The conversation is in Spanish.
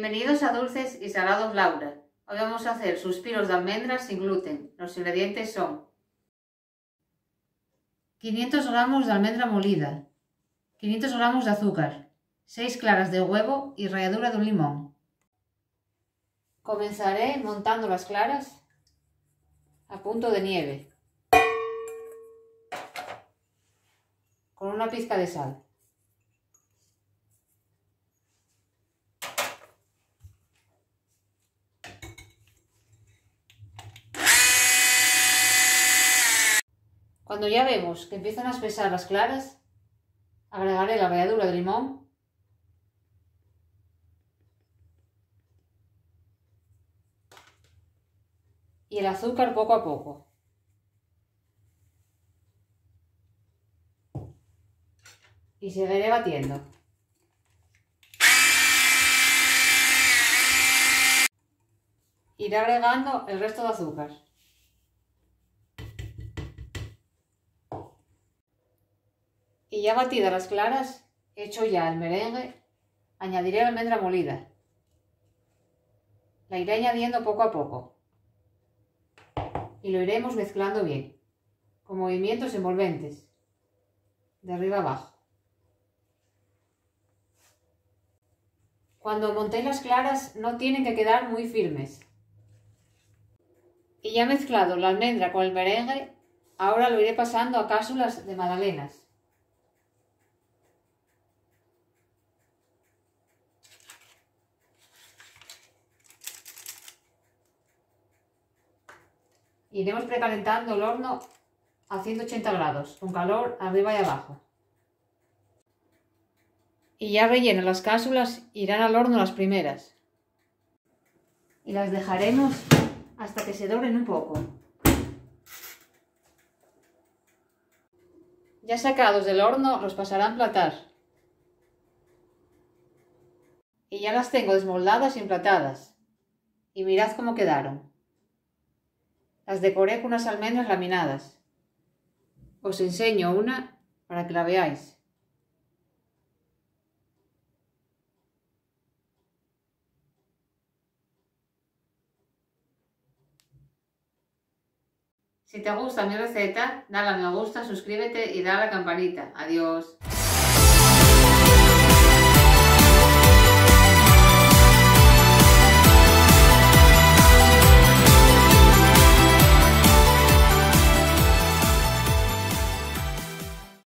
Bienvenidos a Dulces y Salados Laura. Hoy vamos a hacer suspiros de almendras sin gluten. Los ingredientes son 500 gramos de almendra molida, 500 gramos de azúcar, 6 claras de huevo y ralladura de un limón. Comenzaré montando las claras a punto de nieve con una pizca de sal. Cuando ya vemos que empiezan a espesar las claras, agregaré la ralladura de limón y el azúcar poco a poco. Y seguiré batiendo. Iré agregando el resto de azúcar. Y ya batidas las claras, hecho ya el merengue, añadiré la almendra molida. La iré añadiendo poco a poco. Y lo iremos mezclando bien, con movimientos envolventes, de arriba abajo. Cuando montéis las claras no tienen que quedar muy firmes. Y ya mezclado la almendra con el merengue, ahora lo iré pasando a cápsulas de magdalenas. Iremos precalentando el horno a 180 grados, con calor arriba y abajo. Y ya relleno las cápsulas, irán al horno las primeras. Y las dejaremos hasta que se doren un poco. Ya sacados del horno los pasaré a emplatar. Y ya las tengo desmoldadas y emplatadas. Y mirad cómo quedaron. Las decoré con unas almendras laminadas. Os enseño una para que la veáis. Si te gusta mi receta, dale a me gusta, suscríbete y dale a la campanita. Adiós.